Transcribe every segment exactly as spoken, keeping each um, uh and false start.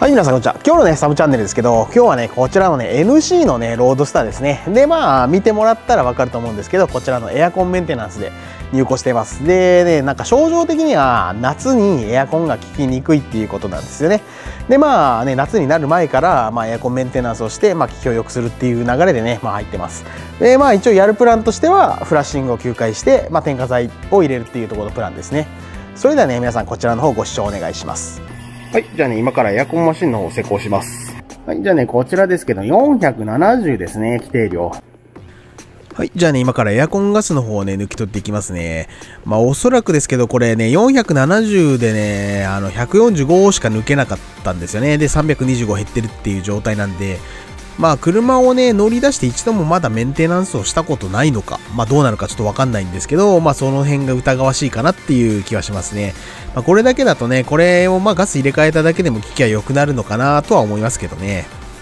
はい、皆さんこんにちは。今日のね、サブチャンネルですけど、今日はね、こちらのね、エヌシー のね、ロードスターですね。で、まあ、見てもらったらわかると思うんですけど、こちらのエアコンメンテナンスで入庫しています。で、ね、なんか症状的には、夏にエアコンが効きにくいっていうことなんですよね。で、まあね、夏になる前から、まあ、エアコンメンテナンスをして、まあ、効きを良くするっていう流れでね、まあ、入ってます。で、まあ、一応やるプランとしては、フラッシングをきゅうかいして、まあ、添加剤を入れるっていうところのプランですね。それではね、皆さんこちらの方ご視聴お願いします。はい。じゃあね、今からエアコンマシンの方を施工します。はい。じゃあね、こちらですけど、よんひゃくななじゅうですね、規定量。はい。じゃあね、今からエアコンガスの方をね、抜き取っていきますね。まあ、おそらくですけど、これね、よんひゃくななじゅうでね、あの、ひゃくよんじゅうごしか抜けなかったんですよね。で、さんびゃくにじゅうご減ってるっていう状態なんで、まあ、車をね、乗り出して一度もまだメンテナンスをしたことないのか、まあ、どうなるかちょっとわかんないんですけど、まあ、その辺が疑わしいかなっていう気はしますね。まあ、これだけだとね、これをまあガス入れ替えただけでも効きは良くなるのかなとは思いますけどね。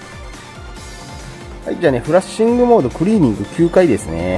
はい、じゃあね、フラッシングモードクリーニングきゅうかいですね。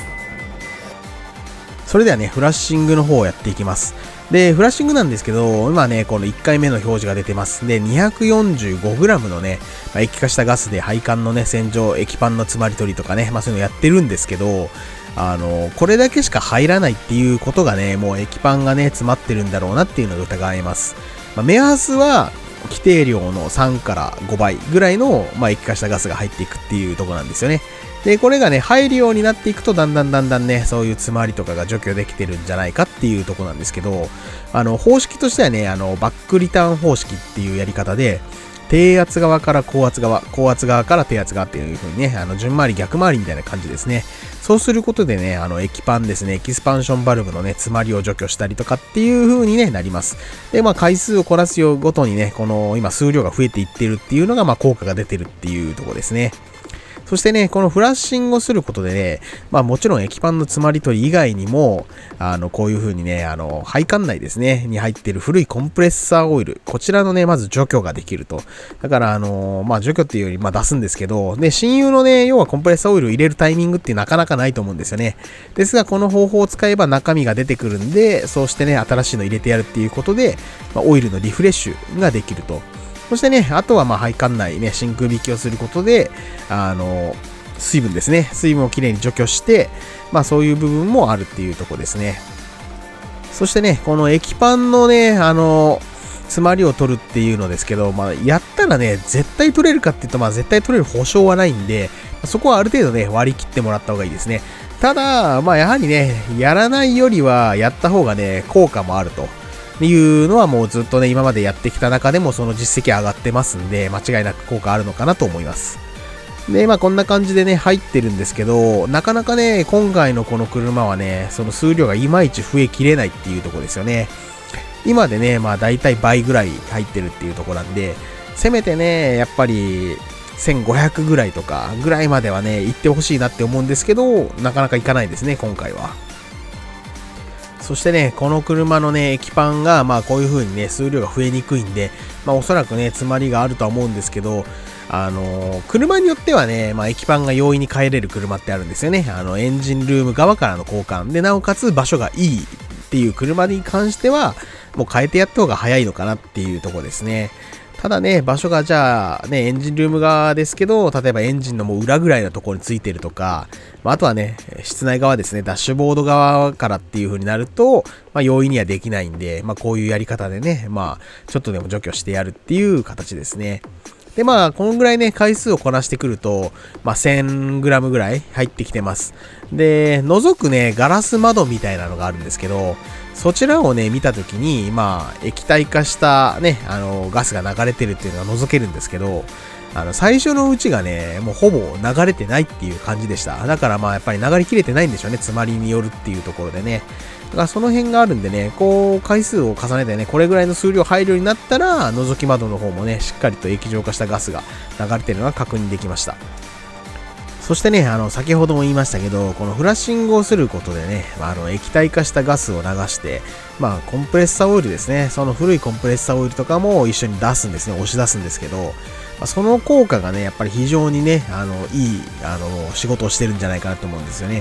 それではね、フラッシングの方をやっていきます。で、フラッシングなんですけど、今ね、このいっかいめの表示が出てます。で、にひゃくよんじゅうごグラム のね、まあ、液化したガスで配管のね、洗浄、液パンの詰まり取りとかね、まあそういうのやってるんですけど、あの、これだけしか入らないっていうことがね、もう液パンがね、詰まってるんだろうなっていうのが疑えます。まあ、目安は、規定量のさんからごばいぐらいの、まあ、液化したガスが入っていくっていうところなんですよね。で、これがね、入るようになっていくと、だんだんだんだんね、そういう詰まりとかが除去できてるんじゃないかっていうところなんですけど、あの、方式としてはね、あの、バックリターン方式っていうやり方で、低圧側から高圧側、高圧側から低圧側っていう風にね、あの、順回り逆回りみたいな感じですね。そうすることでね、あの、液パンですね、エキスパンションバルブのね、詰まりを除去したりとかっていう風にね、なります。で、まあ、回数をこなすよごとにね、この、今、数量が増えていってるっていうのが、まあ、効果が出てるっていうところですね。そしてね、このフラッシングをすることでね、まあもちろん液パンの詰まり取り以外にも、あの、こういう風にね、あの、配管内ですね、に入っている古いコンプレッサーオイル、こちらのね、まず除去ができると。だから、あの、まあ除去っていうより、まあ出すんですけど、で、親友のね、要はコンプレッサーオイルを入れるタイミングってなかなかないと思うんですよね。ですが、この方法を使えば中身が出てくるんで、そうしてね、新しいの入れてやるっていうことで、まあ、オイルのリフレッシュができると。そしてね、あとはまあ配管内ね、真空引きをすることで、あの、水分ですね。水分をきれいに除去して、まあそういう部分もあるっていうところですね。そしてね、この液パンのね、あの、詰まりを取るっていうのですけど、まあやったらね、絶対取れるかっていうと、まあ絶対取れる保証はないんで、そこはある程度ね、割り切ってもらった方がいいですね。ただ、まあやはりね、やらないよりはやった方がね、効果もあると。いうのはもうずっとね、今までやってきた中でもその実績上がってますんで、間違いなく効果あるのかなと思います。で、まあこんな感じでね、入ってるんですけど、なかなかね、今回のこの車はね、その数量がいまいち増えきれないっていうところですよね。今でね、まあ大体倍ぐらい入ってるっていうところなんで、せめてね、やっぱりせんごひゃくぐらいとかぐらいまではね、行ってほしいなって思うんですけど、なかなかいかないですね、今回は。そしてね、この車のね、液パンが、まあこういう風にね、数量が増えにくいんで、まあおそらくね、詰まりがあるとは思うんですけど、あのー、車によってはね、まあ液パンが容易に変えれる車ってあるんですよね。あの、エンジンルーム側からの交換で、なおかつ場所がいいっていう車に関しては、もう変えてやった方が早いのかなっていうところですね。ただね、場所がじゃあね、エンジンルーム側ですけど、例えばエンジンのもう裏ぐらいのところについてるとか、まあ、あとはね、室内側ですね、ダッシュボード側からっていう風になると、まあ、容易にはできないんで、まあ、こういうやり方でね、まあ、ちょっとでも除去してやるっていう形ですね。で、まあ、このぐらいね、回数をこなしてくると、まあ、せんグラムぐらい入ってきてます。で、覗くね、ガラス窓みたいなのがあるんですけど、そちらをね、見たときに、まあ、液体化したね、あの、ガスが流れてるっていうのが覗けるんですけど、あの、最初のうちがね、もうほぼ流れてないっていう感じでした。だからまあ、やっぱり流れきれてないんでしょうね、詰まりによるっていうところでね。だからその辺があるんでね、こう、回数を重ねてね、これぐらいの数量入るようになったら、覗き窓の方もね、しっかりと液状化したガスが流れてるのが確認できました。そしてね、あの、先ほども言いましたけど、このフラッシングをすることでね、あの、液体化したガスを流して、まあ、コンプレッサーオイルですね、その古いコンプレッサーオイルとかも一緒に出すんですね、押し出すんですけど、まあ、その効果がね、やっぱり非常にね、あの、いい、あの、仕事をしてるんじゃないかなと思うんですよね。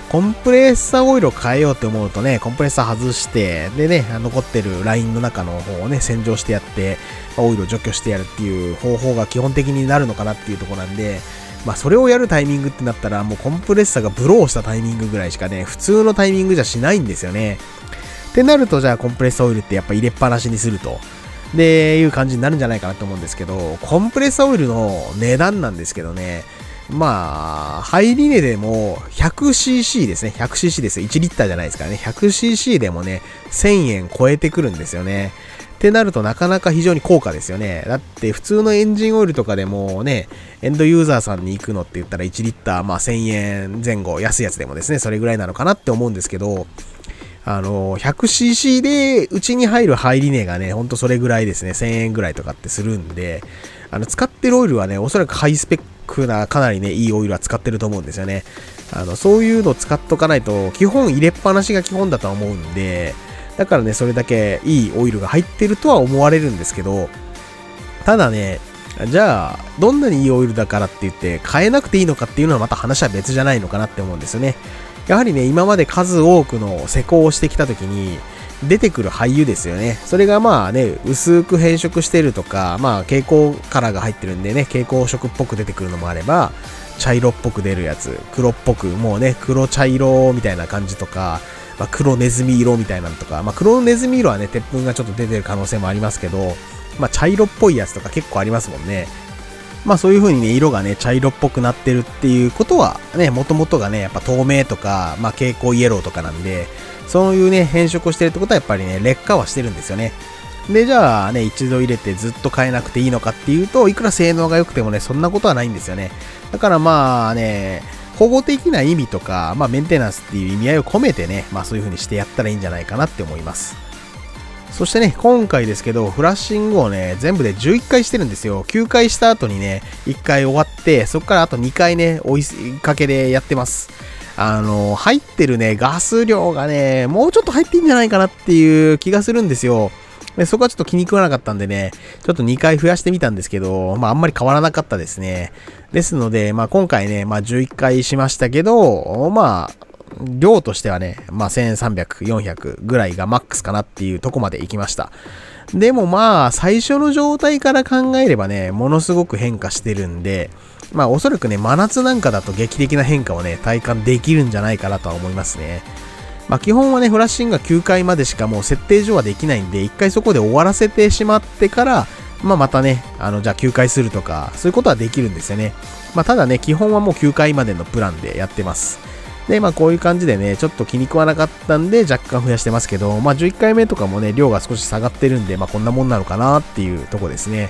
コンプレッサーオイルを変えようと思うとね、コンプレッサー外して、でね、残ってるラインの中の方をね、洗浄してやって、オイルを除去してやるっていう方法が基本的になるのかなっていうところなんで、まあそれをやるタイミングってなったら、もうコンプレッサーがブローしたタイミングぐらいしかね、普通のタイミングじゃしないんですよね。ってなると、じゃあコンプレッサーオイルってやっぱ入れっぱなしにすると。で、いう感じになるんじゃないかなと思うんですけど、コンプレッサーオイルの値段なんですけどね、まあ、ハイリネでも ひゃくシーシー ですね。ひゃくシーシー です。いちリッターじゃないですからね。ひゃくシーシー でもね、せんえん超えてくるんですよね。ってなるとなかなか非常に高価ですよね。だって普通のエンジンオイルとかでもね、エンドユーザーさんに行くのって言ったらいちリッター、まあせんえんぜん後、安いやつでもですね、それぐらいなのかなって思うんですけど、あの、ひゃくシーシー でうちに入るハイリネがね、ほんとそれぐらいですね、せんえんぐらいとかってするんで、あの、使ってるオイルはね、おそらくハイスペックな、かなりね、いいオイルは使ってると思うんですよね。あの、そういうのを使っとかないと、基本入れっぱなしが基本だとは思うんで、だからね、それだけいいオイルが入ってるとは思われるんですけど、ただね、じゃあ、どんなにいいオイルだからって言って、変えなくていいのかっていうのはまた話は別じゃないのかなって思うんですよね。やはりね、今まで数多くの施工をしてきたときに、出てくる廃油ですよね。それがまあね、薄く変色してるとか、まあ蛍光カラーが入ってるんでね、蛍光色っぽく出てくるのもあれば、茶色っぽく出るやつ、黒っぽく、もうね、黒茶色みたいな感じとか、まあ、黒ネズミ色みたいなのとか、まあ黒ネズミ色はね、鉄粉がちょっと出てる可能性もありますけど、まあ茶色っぽいやつとか結構ありますもんね。まあそういう風にね、色がね、茶色っぽくなってるっていうことは、ね、元々がね、やっぱ透明とか、まあ蛍光イエローとかなんで、そういうね、変色をしてるってことはやっぱりね、劣化はしてるんですよね。で、じゃあね、一度入れてずっと変えなくていいのかっていうと、いくら性能が良くてもね、そんなことはないんですよね。だからまあね、保護的な意味とか、まあメンテナンスっていう意味合いを込めてね、まあそういう風にしてやったらいいんじゃないかなって思います。そしてね、今回ですけど、フラッシングをね、全部でじゅういっかいしてるんですよ。きゅうかいした後にね、いっかい終わって、そこからあとにかいね、追いかけでやってます。あの、入ってるね、ガス量がね、もうちょっと入っていいんじゃないかなっていう気がするんですよ。でそこはちょっと気に食わなかったんでね、ちょっとにかい増やしてみたんですけど、まああんまり変わらなかったですね。ですので、まあ今回ね、まあじゅういっかいしましたけど、まあ、量としてはね、まあせんさんびゃく、よんひゃくぐらいがマックスかなっていうとこまで行きました。でもまあ、最初の状態から考えればね、ものすごく変化してるんで、まあおそらくね、真夏なんかだと劇的な変化をね、体感できるんじゃないかなとは思いますね。まあ基本はね、フラッシングがきゅうかいまでしかもう設定上はできないんで、いっかいそこで終わらせてしまってから、まあまたね、あの、じゃあきゅうかいするとか、そういうことはできるんですよね。まあただね、基本はもうきゅうかいまでのプランでやってます。で、まあこういう感じでね、ちょっと気に食わなかったんで若干増やしてますけど、まあじゅういっかいめとかもね、量が少し下がってるんで、まあこんなもんなのかなっていうとこですね。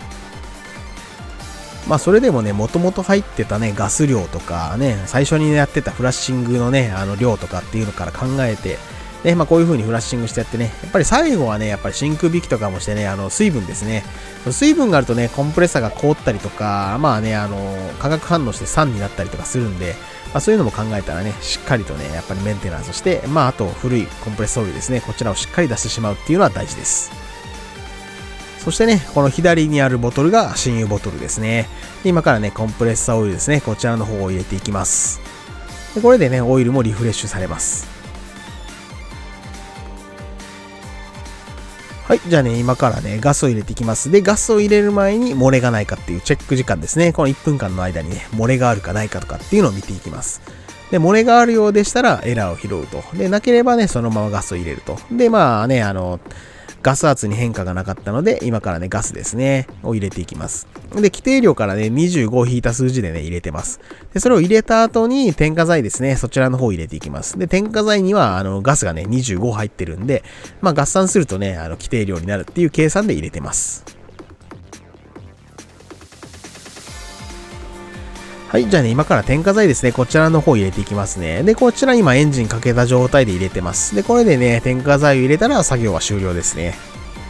まあそれでもね、もともと入ってたね、ガス量とかね、最初にやってたフラッシングのね、あの量とかっていうのから考えて、ね、まあこういう風にフラッシングしてやってね、やっぱり最後はね、やっぱり真空引きとかもしてね、あの水分ですね。水分があるとね、コンプレッサーが凍ったりとか、まあね、あの、化学反応して酸になったりとかするんで、まあそういうのも考えたらね、しっかりとね、やっぱりメンテナンスして、まああと古いコンプレッサーオイルですね、こちらをしっかり出してしまうっていうのは大事です。そしてね、この左にあるボトルが新油ボトルですね。で今からね、コンプレッサーオイルですね、こちらの方を入れていきます。でこれでね、オイルもリフレッシュされます。はい、じゃあね、今からね、ガスを入れていきます。で、ガスを入れる前に漏れがないかっていうチェック時間ですね。このいっぷんかんの間にね、漏れがあるかないかとかっていうのを見ていきます。で、漏れがあるようでしたらエラーを拾うと。で、なければね、そのままガスを入れると。で、まあね、あの、ガス圧に変化がなかったので、今からね、ガスですね、を入れていきます。で、規定量からね、にじゅうごを引いた数字でね、入れてます。で、それを入れた後に、添加剤ですね、そちらの方を入れていきます。で、添加剤には、あの、ガスがね、にじゅうご入ってるんで、まあ、合算するとね、あの、規定量になるっていう計算で入れてます。はい。じゃあね、今から添加剤ですね。こちらの方入れていきますね。で、こちら今エンジンかけた状態で入れてます。で、これでね、添加剤を入れたら作業は終了ですね。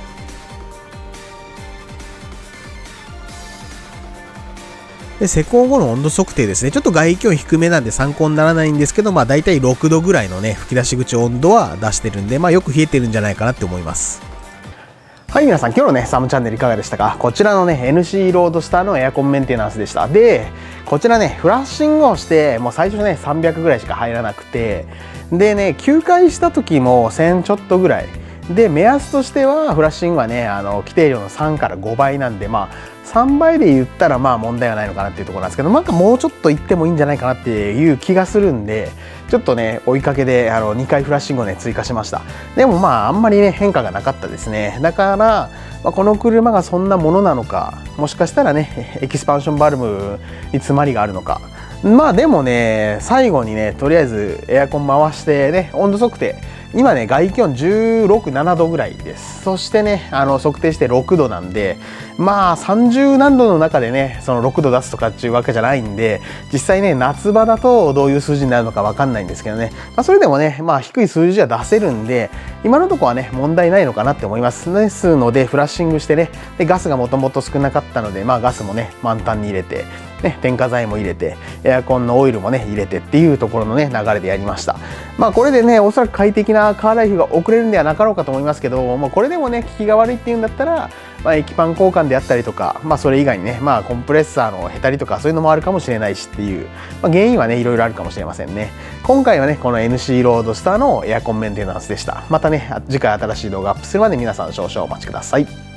で、施工後の温度測定ですね。ちょっと外気温低めなんで参考にならないんですけど、まあ大体ろくどぐらいのね、吹き出し口温度は出してるんで、まあよく冷えてるんじゃないかなって思います。 はい、皆さん、今日のね、サムチャンネルいかがでしたか？こちらのね、エヌシー ロードスターのエアコンメンテナンスでした。で、こちらね、フラッシングをして、もう最初ね、さんびゃくぐらいしか入らなくて、でね、きゅうかいした時もせんちょっとぐらい。で、目安としては、フラッシングはね、あの、規定量のさんからごばいなんで、まあ、さんばいで言ったらまあ問題はないのかなっていうところなんですけど、なんかもうちょっといってもいいんじゃないかなっていう気がするんで、ちょっとね、追いかけであのにかいフラッシングをね、追加しました。でもまあ、あんまりね、変化がなかったですね。だから、まあ、この車がそんなものなのか、もしかしたらね、エキスパンションバルブに詰まりがあるのか。まあでもね、最後にね、とりあえずエアコン回してね、温度測定。今ね、外気温じゅうろく、ななどぐらいです。そしてね、あの、測定してろくどなんで、まあ、さんじゅうなんどの中でね、そのろくど出すとかっていうわけじゃないんで、実際ね、夏場だとどういう数字になるのかわかんないんですけどね。まあ、それでもね、まあ、低い数字は出せるんで、今のところはね、問題ないのかなって思います。ですので、フラッシングしてね、でガスがもともと少なかったので、まあ、ガスもね、満タンに入れて、ね、添加剤も入れて、エアコンのオイルもね、入れてっていうところのね、流れでやりました。まあ、これでね、おそらく快適なカーライフが送れるんではなかろうかと思いますけど、まあ、これでもね、効きが悪いっていうんだったら、まあ、液パン交換であったりとか、まあ、それ以外にね、まあ、コンプレッサーのへたりとかそういうのもあるかもしれないしっていう、まあ、原因はね、いろいろあるかもしれませんね。今回はね、この エヌシー ロードスターのエアコンメンテナンスでした。またね、次回新しい動画アップするまで皆さん少々お待ちください。